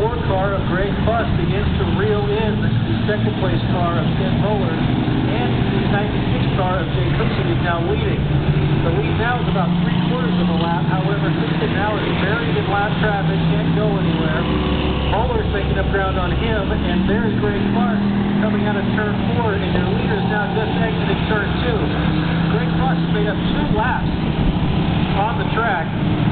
4 car of Greg Fuss begins to reel in the second place car of Ken Moeller, and the 96 car of Jay Cookson is now leading. The lead now is about 3/4 of a lap. However, Cookson now is buried in lap traffic, can't go anywhere. Moeller's making up ground on him, and there's Greg Fuss coming out of turn 4, and your leader is now just exiting turn 2. Greg Fuss has made up 2 laps on the track.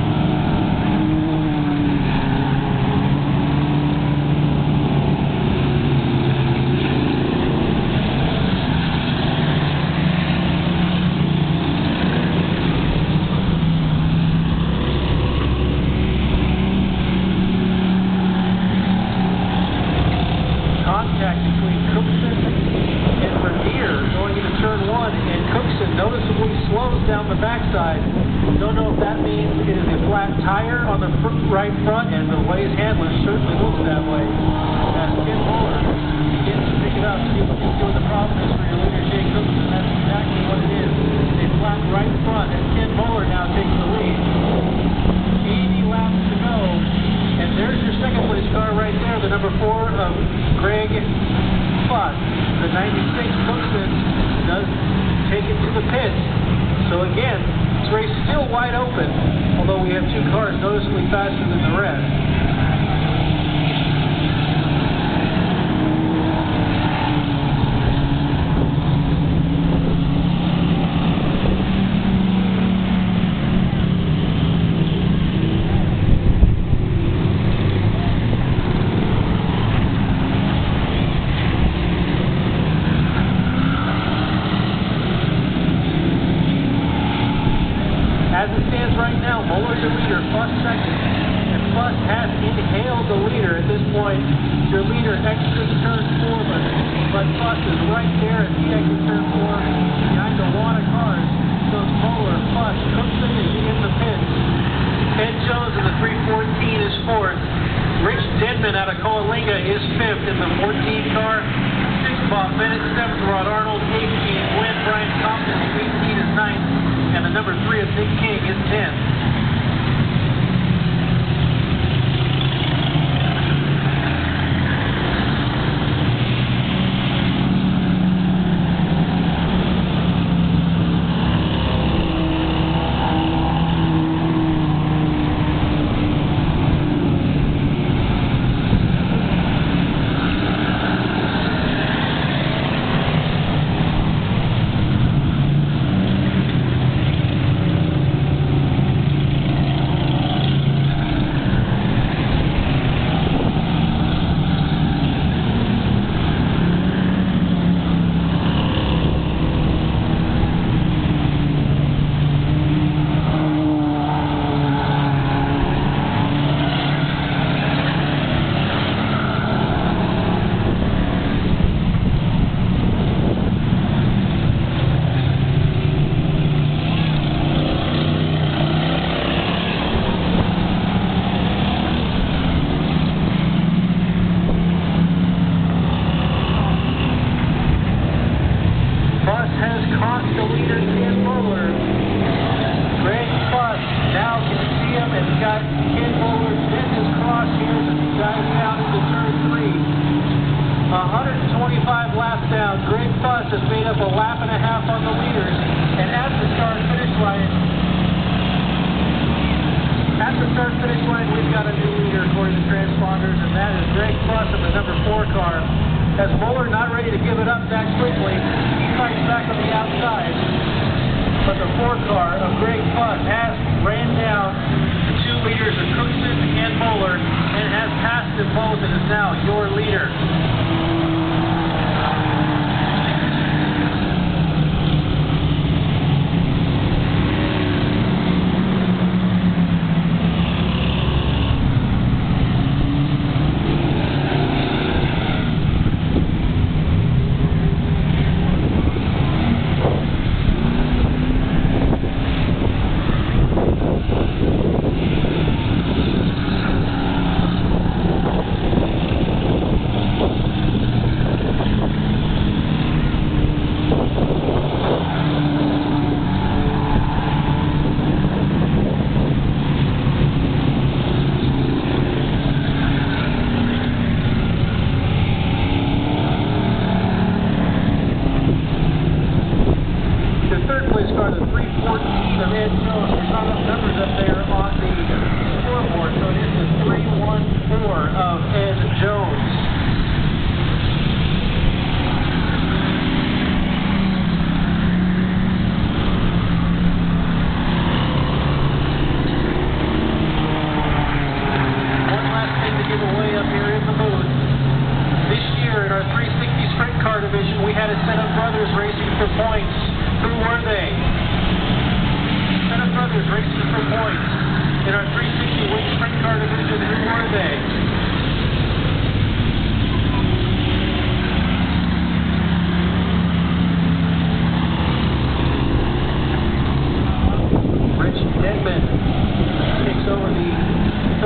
Contact between Cookson and Revere going into turn 1, and Cookson noticeably slows down the backside. Don't know if that means it is a flat tire on the right front, and the way his handler certainly looks that way. As Ken Moeller begins to pick it up, see what the problem is for your leader, Jay Cookson. That's exactly what it is. A flat right front, and Ken Moeller now takes the lead. 80 laps to go. And there's your second place car right there, the number 4 of Greg Fuss. The 96 Cookson does take it to the pits. So again, this race is still wide open, although we have 2 cars noticeably faster than the rest. As it stands right now, Moeller your leader, Fuss second, and Fuss has inhaled the leader at this point. Your leader exits turn 4, but Fuss is right there as he exits turn 4 behind a lot of cars. So it's Moeller, Fuss, Cookson is in the pits. Ed Jones in the 314 is 4th. Rich Denman out of Coalinga is 5th in the 14 car. 6th Bob Bennett, 7th Rod Arnold, 18th Gwen Brian Compton, 18 is 9th. And the number 3 of Nick King is 10th. The leader, Ken Moeller. Greg Fuss now can see him and got Ken Moeller in his crosshairs as he dives down into turn 3. 125 laps down. Greg Fuss has made up a lap and a half on the leaders. And at the start-finish line, we've got a new leader according to transponders, and that is Greg Fuss of the number 4 car. As Moeller not ready to give it up that quickly, he fights back on the outside. But the 4 car of Greg Fuss has ran down the 2 leaders of Cookson and Moeller and has passed them both and is now your leader.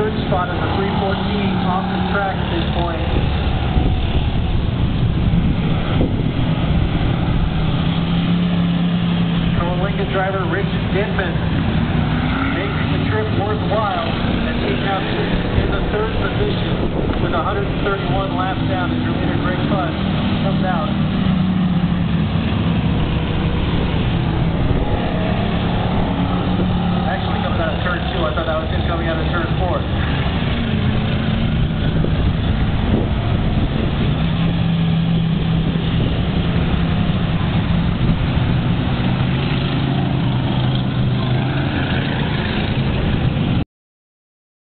third spot in the 314 off the track at this point. Lincoln driver Rich Denman makes the trip worthwhile as he now sits in the third position with 131 laps down as your leader Greg Fuss comes out.